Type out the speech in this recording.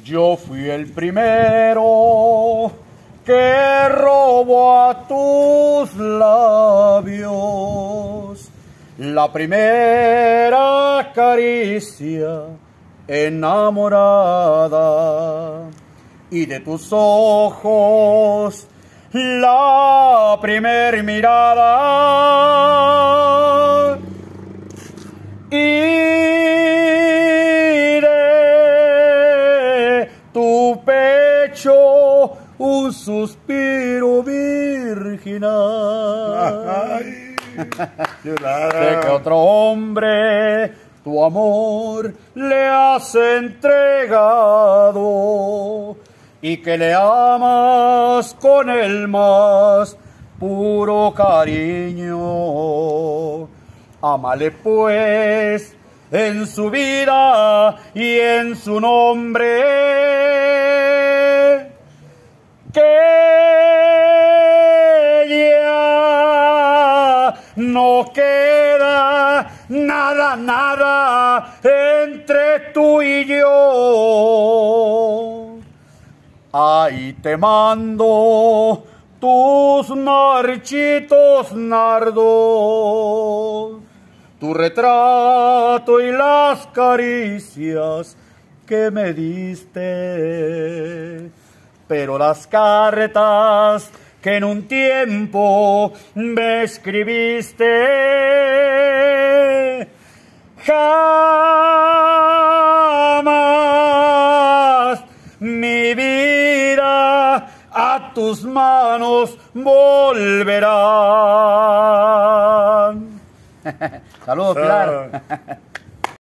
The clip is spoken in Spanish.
Yo fui el primero que robó a tus labios la primera caricia enamorada y de tus ojos la primer mirada y de tu pecho un suspiro virginal. Sé que otro hombre tu amor le has entregado y que le amas con el más puro cariño. Ámale pues en su vida y en su nombre, que ya no queda nada entre tú y yo. Ahí te mando tus marchitos nardos, tu retrato y las caricias que me diste, pero las cartas que en un tiempo me escribiste jamás mi vida a tus manos volverán. Saludos, Pilar.